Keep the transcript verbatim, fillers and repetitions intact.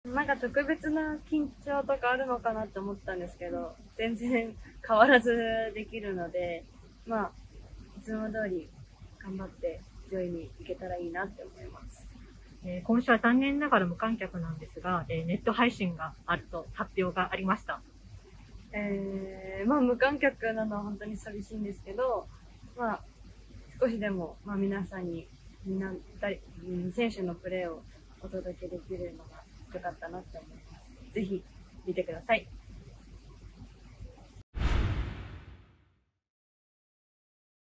なんか特別な緊張とかあるのかなって思ったんですけど、全然変わらずできるので、まあ、いつも通り頑張って上位に行けたらいいなって思います。 えー今週は残念ながら無観客なんですが、えーネット配信があると発表がありました。 えー、まあ無観客なのは本当に寂しいんですけど、まあ少しでも、まあ、皆さんにみんな選手のプレーをお届けできるのが良かったなって思います。ぜひ見てください。